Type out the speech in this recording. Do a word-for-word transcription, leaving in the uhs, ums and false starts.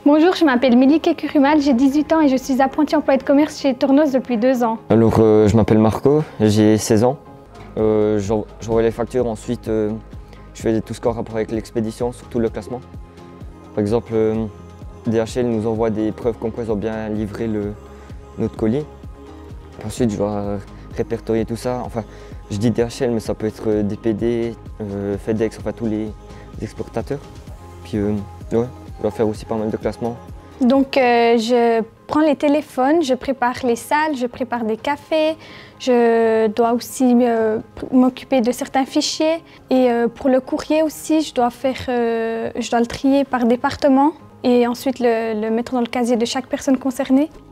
Bonjour, je m'appelle Milike Kurumal, j'ai dix-huit ans et je suis apprentie employée de commerce chez Tournos depuis deux ans. Alors, euh, je m'appelle Marco, j'ai seize ans. Euh, J'envoie les factures, ensuite euh, je fais tout ce qui a rapport avec l'expédition, surtout le classement. Par exemple, euh, D H L nous envoie des preuves comme quoi ils ont bien livré le, notre colis. Ensuite, je dois répertorier tout ça. Enfin, je dis D H L, mais ça peut être D P D, euh, FedEx, enfin tous les exportateurs. Puis, euh, ouais, je dois faire aussi pas mal de classements. Donc, euh, je prends les téléphones, je prépare les salles, je prépare des cafés. Je dois aussi euh, m'occuper de certains fichiers. Et euh, pour le courrier aussi, je dois, faire, euh, je dois le trier par département et ensuite le, le mettre dans le casier de chaque personne concernée.